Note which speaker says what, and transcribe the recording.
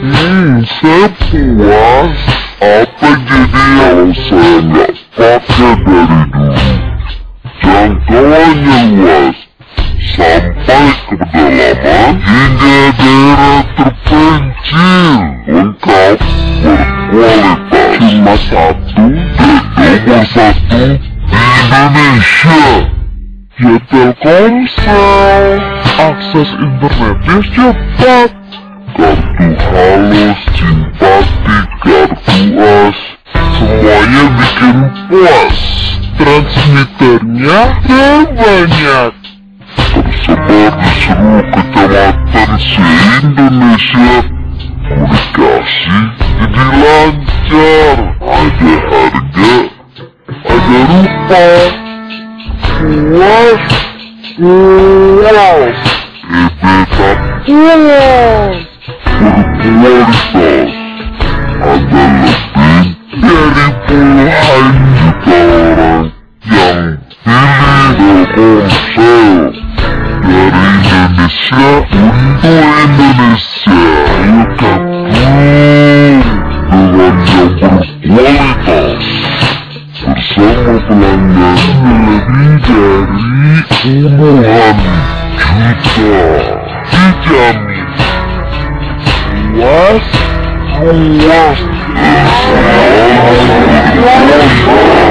Speaker 1: Saya puas. Apa jadi kalau saya nggak pakai dari dulu? Jangkauannya luas, sampai ke pedalaman hingga daerah terpencil, lengkap, berkualitas, cuma satu dan nomor satu di Indonesia. Ya Telkomsel, akses internetnya cepat, kartu halus, simpatik, kartu as, semuanya bikin puas. Transmitternya terbanyak, tersebar di seluruh kecamatan se-Indonesia. Komunikasi jadi lancar, ada harga, ada rupa, puas, puas, tak puas, berkualitas, ada lebih dari puluhan juta orang yang pilih Telkomsel. Dari Indonesia untuk Indonesia. Ayo gabung dengan yang berkualitas bersama pelanggan lebih dari puluhan juta. Dijamin puas, puas, dan selalu puas.